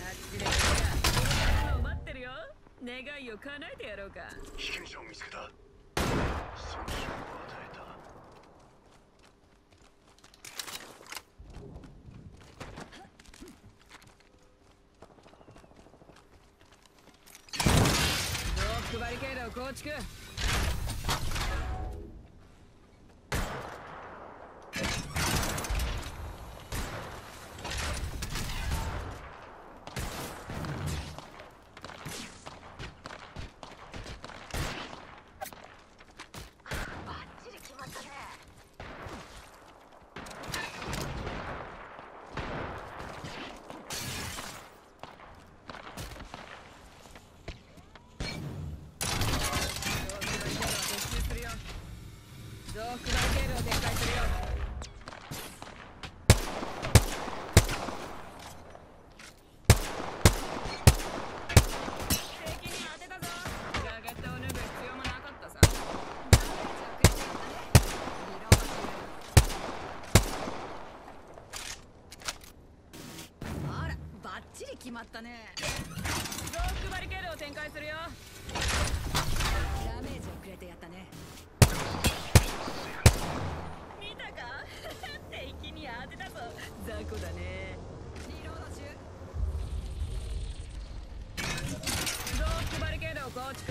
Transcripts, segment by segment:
ちで俺の待ってるよ。願いを叶えてやろうか。 被験者を見つけた。損傷を与えた。 ロックバリケードを構築。ロックバリケードを展開するよ。敵に当てたぞ。ジャケットを脱ぐ必要もなかったさ。あら、バッチリ決まったね。ロックバリケードを展開するよ。ダメージをくれてやったね。見たか敵に当てたぞ。雑魚だね。リロード中。ロックバリケードを構築。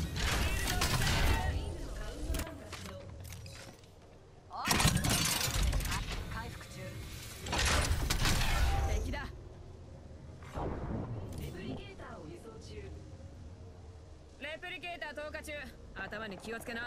回復中。敵だ。レプリケーターを輸送中。レプリケーター投下中。頭に気をつけな。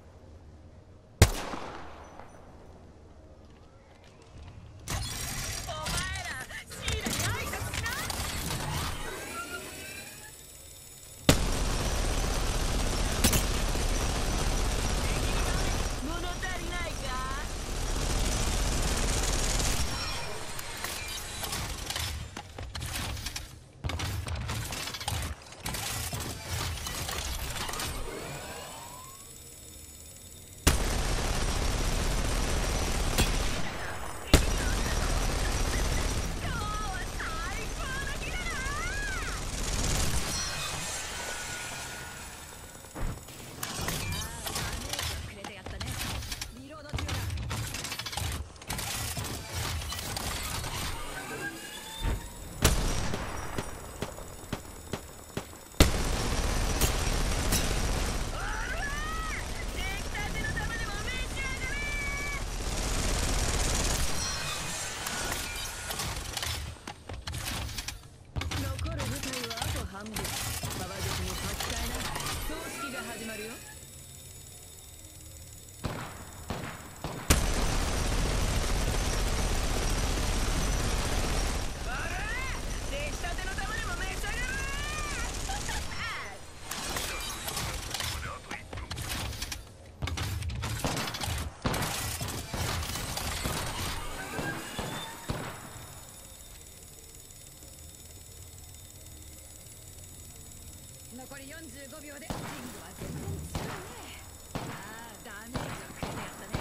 残り45秒でリングは全然強いね。ああ、ダメージをくれてやったね。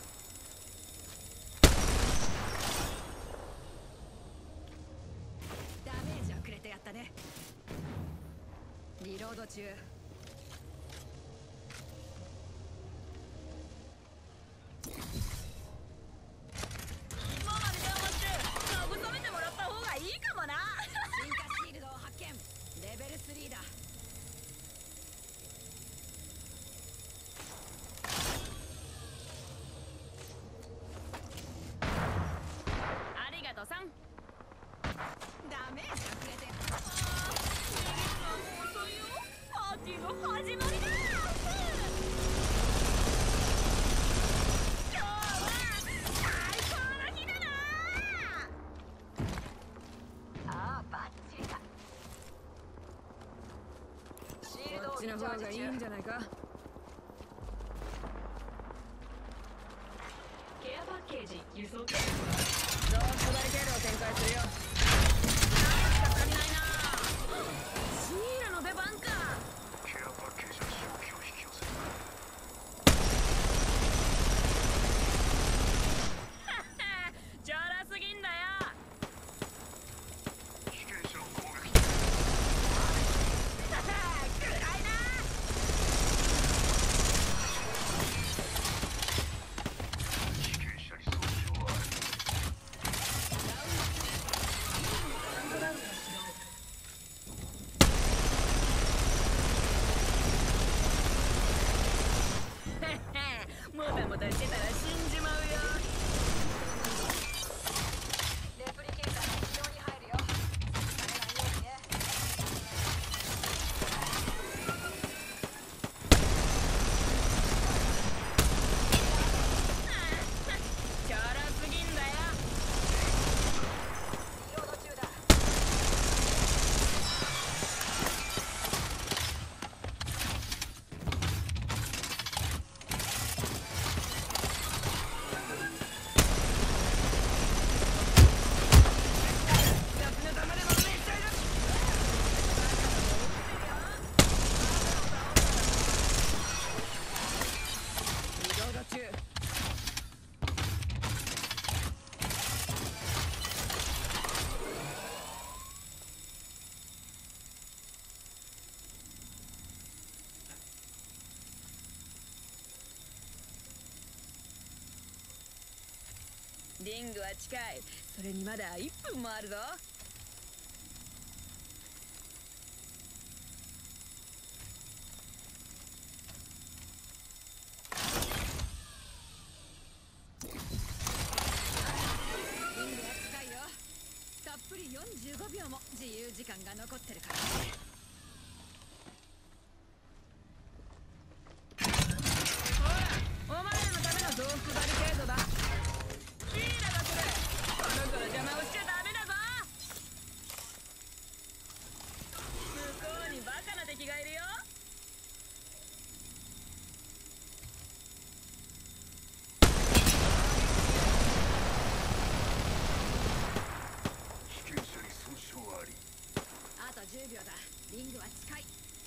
ダメージをくれてやったね。リロード中。今まで我慢して慰めてもらった方がいいかもな。進化シールドを発見。レベル3だ。ありがとうさん。ダメージがくれて。ああ、逃げるのはもう遅いよ。パーティーの始まりだ。今日は最高の日だな。ああ、バッチリだ。シールドをリチャージ中。こっちの方がいいんじゃないか。ケアパッケージ輸送中。ロックバリケードを展開するよ。何しか足りないな。シールの出番か。 ケアパッケージの消費を引き寄せる。 チャラすぎんだよ。 被験者をことしてたら死んじまうよ。 レプリケーターが非常に入るよ。慣れないようにね。 チャラすぎんだよ。 リロード中だ。 夏の玉でもめっちゃいる。リロード中。リングは近い。それにまだ1分もあるぞ。リングは近いよ。たっぷり45秒も自由時間が残ってるからね。ほら、お前らのための増幅バリケードだ。ヒーラが来る。この子の邪魔をしちゃダメだぞ。向こうにバカな敵がいるよ。 被験者に損傷あり。 あと10秒だ。リングは近い。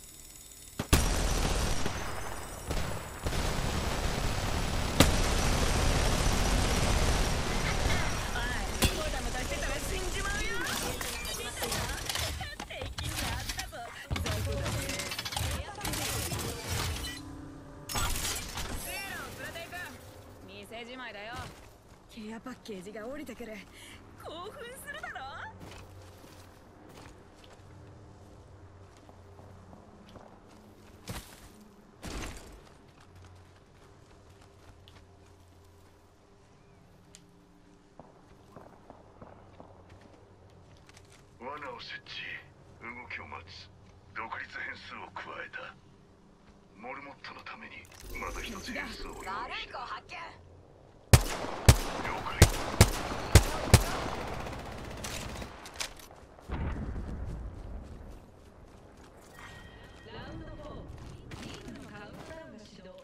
おい、もたもたしてたら死んじまうよ。死んだよ。敵にあったぞ。雑魚だね。シーラを連れて行く。店じまいだよ。ケアパッケージが降りてくる。興奮するだろ。 罠を設置。動きを待つ。独立変数を加えた。モルモットのためにまだ一つ変数を用意悪い子した。 発見。 了解。 ラウンド4、リングのカウントダウンが始動。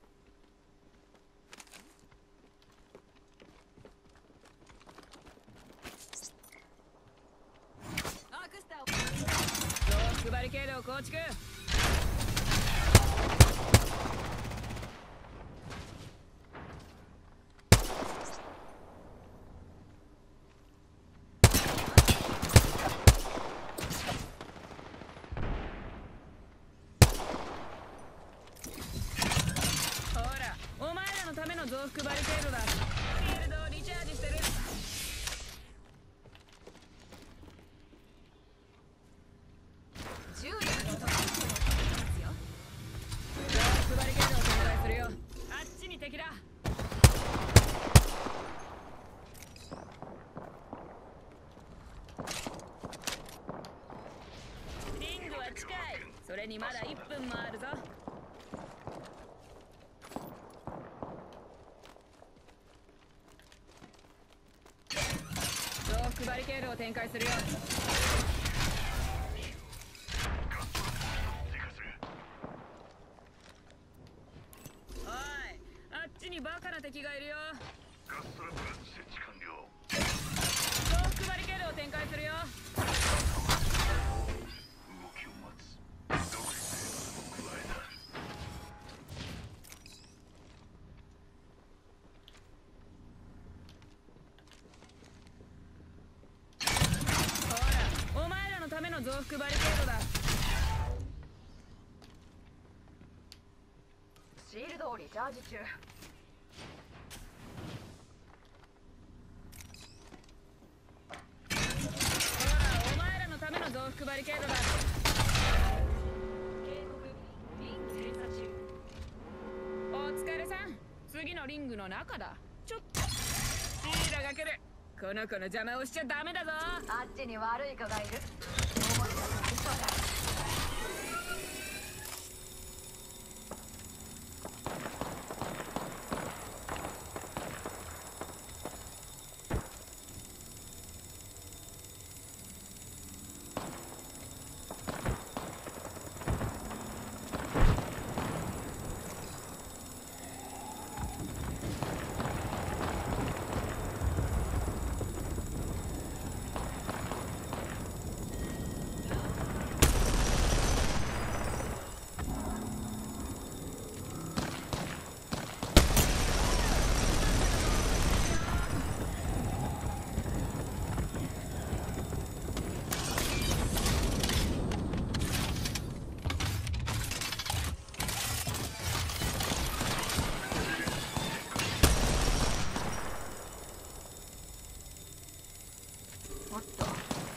アクスターを増幅バリケードを構築。ほら、お前らのための増幅バリケードだ。シールドをリチャージしてる。 10秒のところですよ。 増幅バリケードを展開するよ。あっちに敵だ。リングは近い。それにまだ1分もあるぞ。増幅バリケードを展開するよ。 追加する。 おい、あっちにバカな敵がいるよ。 ガストラップ設置完了。 増幅バリケードを展開するよ。 動きを待つ。独立変数を加えた。 ほら、お前らのための増幅バリケードだ。 シールドをリチャージ中。 ほら、お前らのための増幅バリケードだ。 警告。リング閉鎖中。 お疲れさん。次次のリングの中だ。ちょっとシーラが来る。この子の邪魔をしちゃダメだぞ。 あっちに悪い子がいる。思い出す人だ。おっと。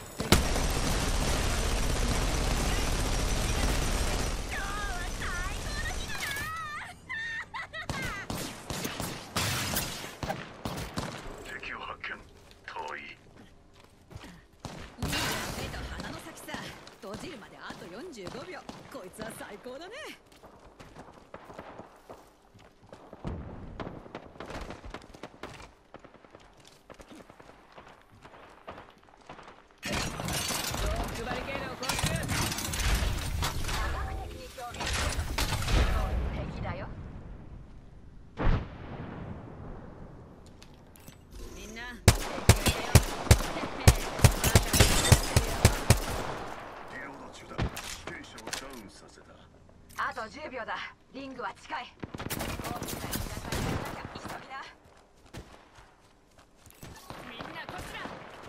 敵を発見。遠い。 目と鼻の先さ。閉じるまであと45秒。こいつは最高だね。バリケードを攻撃。 科学的に興味ある。敵だよ。 みんな。 リロード中だ。兵士をダウンさせた。 あと10秒だ。リングは近い。大きな日がされる中、急ぎな。 みんなこっちだ。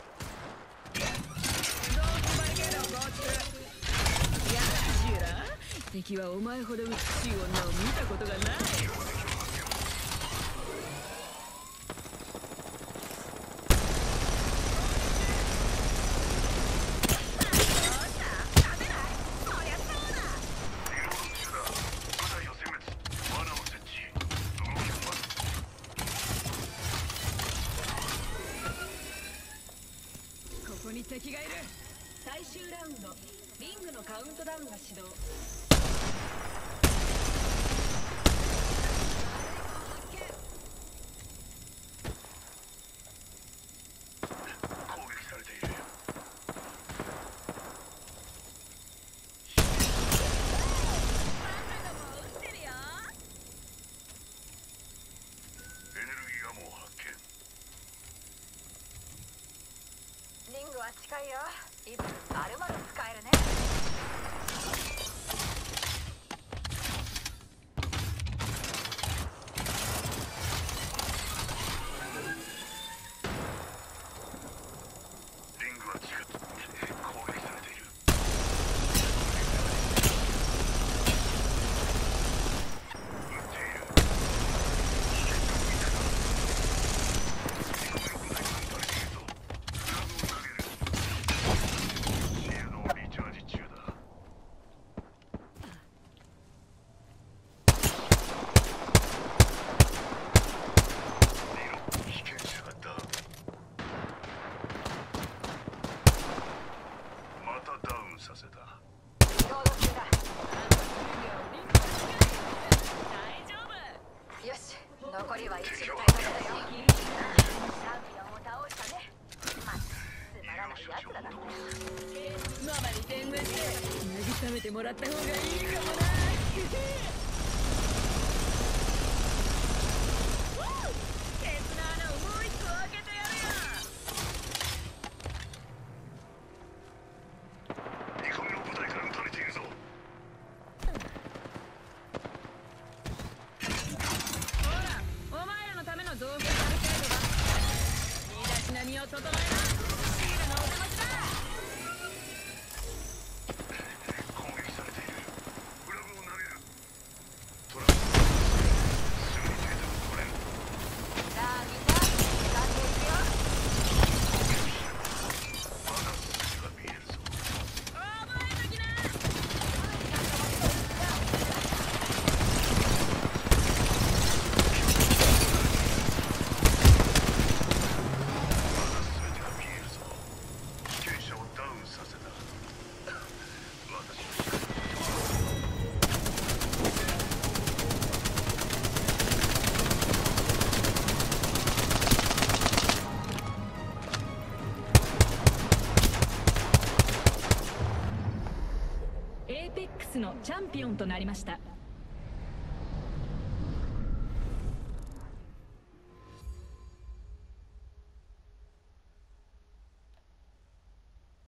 ロークバリケードを攻撃。やだシーラ。敵はお前ほど美しい女を見たことがない。ここに敵がいる。最終ラウンド。リングのカウントダウンが始動。 攻撃されている。 バカどもを撃ってるよ。 エネルギーアモを発見。 リングは近いよ。1分丸々使えるね。 リングは近く。攻撃されている。撃っている。危険なみたいだ。敵の部隊が撃たれているぞ。フラグをかける。シールドをリチャージ中だ。リロ、被験者がダウン。またダウンさせた。 リロード中だ。 大丈夫。 よし、残りは1部隊だけだよ。チャンピオンを倒したね。まあ、つまらないやつだな。 ママに電話して慰めてもらった方がいいかもな。ケツの穴をもう一個開けてやるよ。 2個目の部隊から撃たれているぞ。 ほら、お前らのための造形バリケードだ。身だしなみを整えな。シールのお出ましだ。 攻撃されている。フラグを投げる。 チャンピオンとなりました。